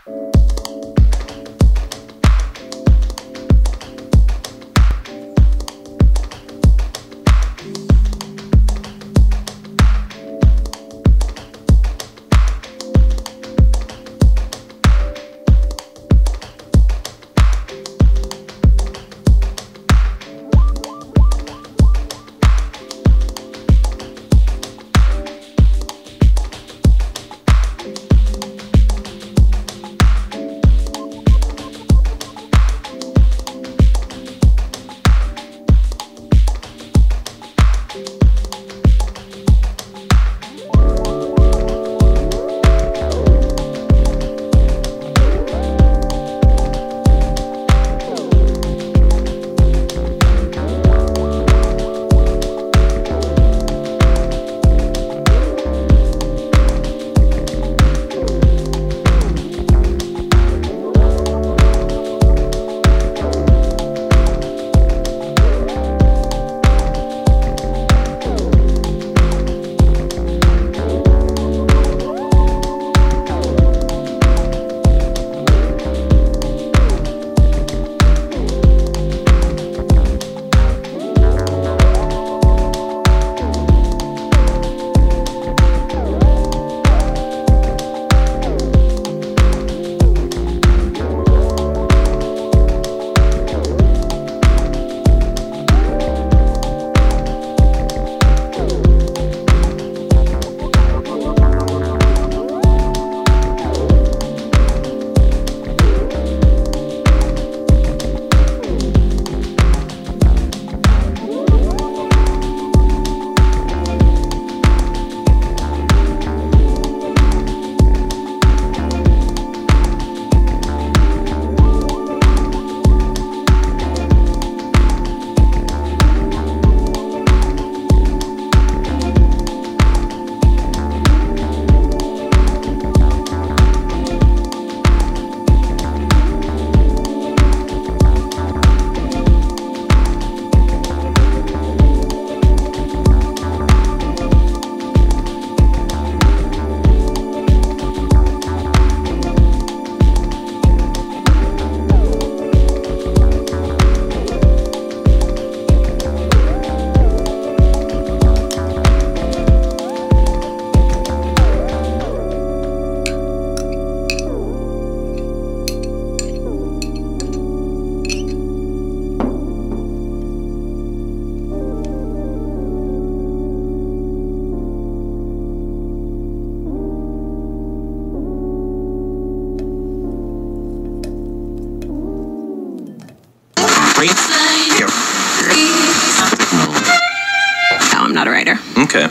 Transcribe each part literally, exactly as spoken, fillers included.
No, I'm not a writer. Okay.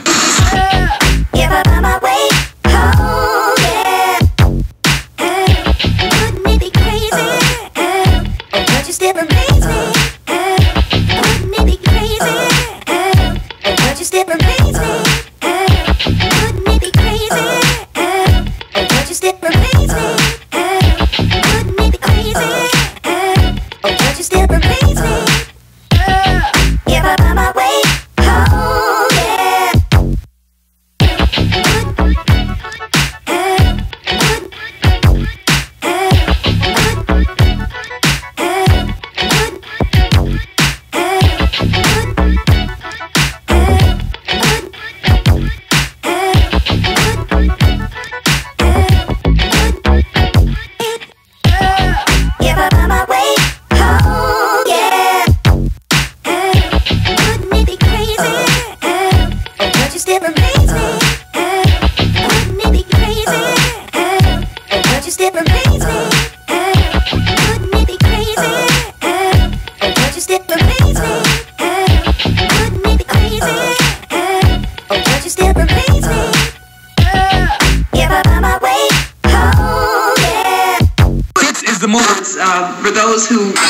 If I find my way home, yeah. Wouldn't it be crazy? But you still amaze me. Wouldn't it be crazy? But you still amaze me. Wouldn't it be crazy? But you still amaze me. Wouldn't it be crazy? But you still amaze me. If I find my way home, yeah. If I find my way home, yeah. Wouldn't it be crazy? But you still amaze me. Wouldn't it be crazy? But you still amaze me. Wouldn't it be crazy? But you still amaze me. Wouldn't it be crazy? But you still amaze me. If I find my way home, yeah. This is the move. Uh, for those who